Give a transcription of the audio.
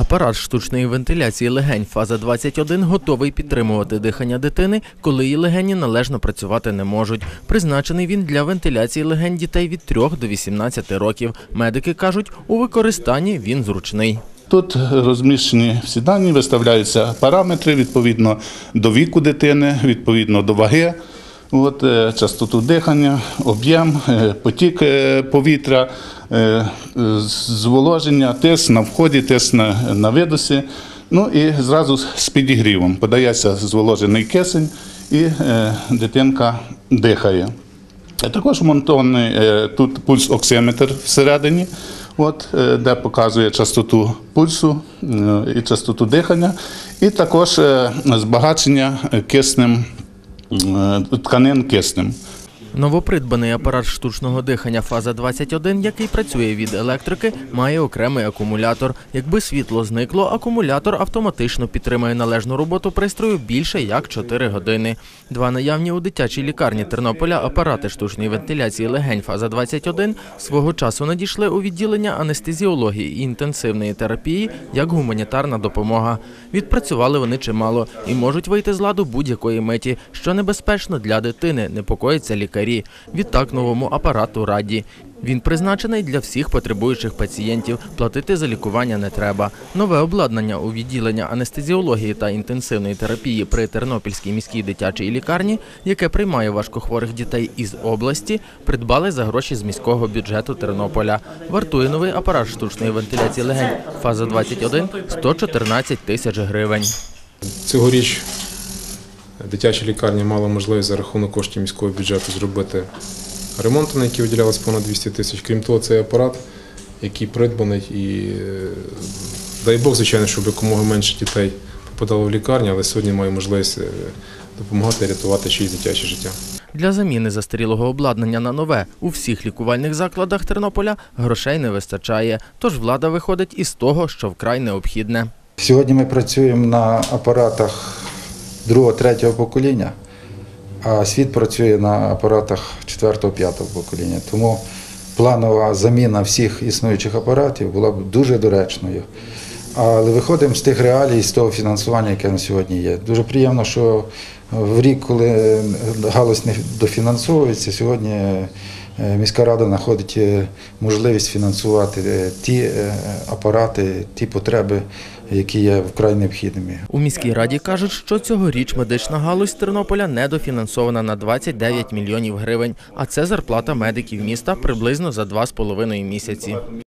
Апарат штучної вентиляції легень фаза 21 готовий підтримувати дихання дитини, коли її легені належно працювати не можуть. Призначений він для вентиляції легень дітей від 3 до 18 років. Медики кажуть, у використанні він зручний. Тут розміщені всі дані, виставляються параметри відповідно до віку дитини, відповідно до ваги, частоту дихання, об'єм, потік повітря, зволоження, тиск на вході, тиск на видосі. Ну і зразу з підігрівом подається зволожений кисень і дитинка дихає. Також вмонтований тут пульс-оксиметр всередині, де показує частоту пульсу і частоту дихання, і також збагачення киснем, тканин киснем. Новопридбаний апарат штучного дихання фаза 21, який працює від електрики, має окремий акумулятор. Якби світло зникло, акумулятор автоматично підтримує належну роботу пристрою більше як 4 години. Два наявні у дитячій лікарні Тернополя апарати штучної вентиляції легень фаза 21 свого часу надійшли у відділення анестезіології і інтенсивної терапії як гуманітарна допомога. Відпрацювали вони чимало і можуть вийти з ладу будь-якої миті, що небезпечно для дитини, непокоїться лікарі. Відтак новому апарату раді. Він призначений для всіх потребуючих пацієнтів, платити за лікування не треба. Нове обладнання у відділення анестезіології та інтенсивної терапії при Тернопільській міській дитячій лікарні, яке приймає важкохворих дітей із області, придбали за гроші з міського бюджету Тернополя. Вартує новий апарат штучної вентиляції легень фаза 21 – 114 тисяч гривень. Цьогоріч дитяча лікарня мала можливість за рахунок коштів міського бюджету зробити ремонт, на який виділялось понад 200 тисяч. Крім того, цей апарат, який придбаний, і дай Бог, звичайно, щоб якомога менше дітей попадало в лікарню, але сьогодні має можливість допомагати рятувати чиїсь дитяче життя. Для заміни застарілого обладнання на нове у всіх лікувальних закладах Тернополя грошей не вистачає, тож влада виходить із того, що вкрай необхідне. Сьогодні ми працюємо на апаратах 2-3 покоління, а світ працює на апаратах 4-5 покоління. Тому планова заміна всіх існуючих апаратів була б дуже доречною. Але виходимо з тих реалій, з того фінансування, яке на сьогодні є. Дуже приємно, що в рік, коли галузь не дофінансовується, сьогодні міська рада знаходить можливість фінансувати ті апарати, ті потреби, які є вкрай необхідними. У міській раді кажуть, що цьогоріч медична галузь Тернополя недофінансована на 29 мільйонів гривень, а це зарплата медиків міста приблизно за 2,5 місяці.